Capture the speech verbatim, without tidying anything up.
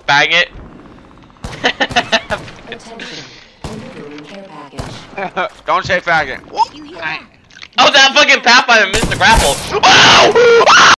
faggot. Don't say faggot. Oh, that fucking pathfinder missed the grapple. Wow!